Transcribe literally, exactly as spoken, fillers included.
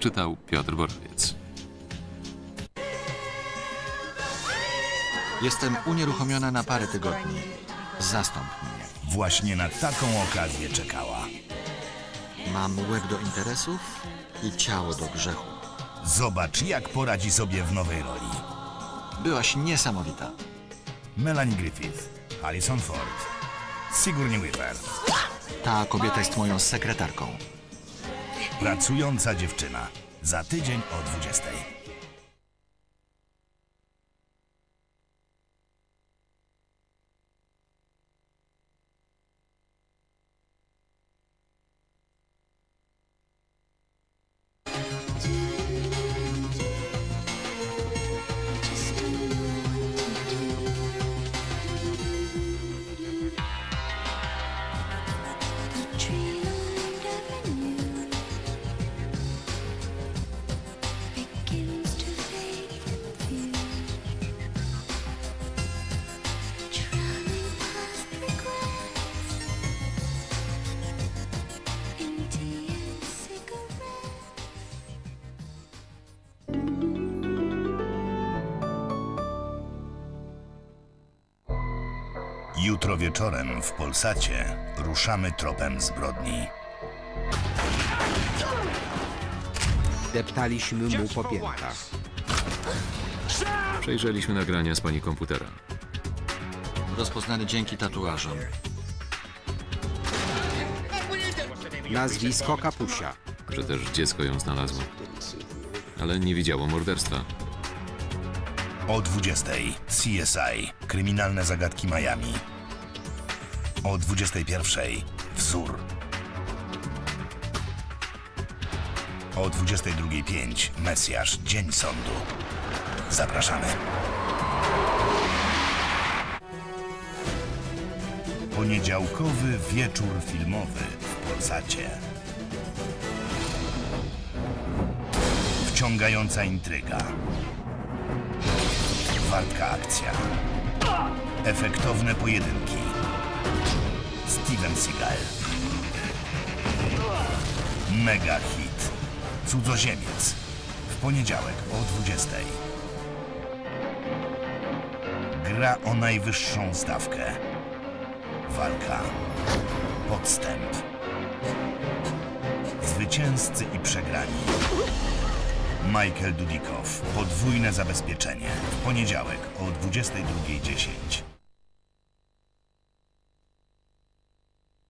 Czytał Piotr Borowiec. Jestem unieruchomiona na parę tygodni. Zastąp mnie. Właśnie na taką okazję czekała. Mam łeb do interesów i ciało do grzechu. Zobacz, jak poradzi sobie w nowej roli. Byłaś niesamowita. Melanie Griffith, Harrison Ford, Sigourney Weaver. Ta kobieta jest moją sekretarką. Pracująca dziewczyna. Za tydzień o dwudziestej. Jutro wieczorem w Polsacie ruszamy tropem zbrodni. Deptaliśmy mu po piętach. Przejrzeliśmy nagrania z pani komputera. Rozpoznany dzięki tatuażom. Nazwisko Kapusia. Że też dziecko ją znalazło. Ale nie widziało morderstwa. O dwudziestej C S I. Kryminalne zagadki Miami. O dwudziestej pierwszej Wzór. O dwudziestej drugiej pięć Mesjasz. Dzień sądu. Zapraszamy. Poniedziałkowy wieczór filmowy w Polsacie. Wciągająca intryga. Wartka akcja. Efektowne pojedynki. Steven Seagal. Mega hit. Cudzoziemiec. W poniedziałek o dwudziestej. Gra o najwyższą stawkę. Walka. Podstęp. Zwycięzcy i przegrani. Michael Dudikoff. Podwójne zabezpieczenie. W poniedziałek o dwudziestej drugiej dziesięć.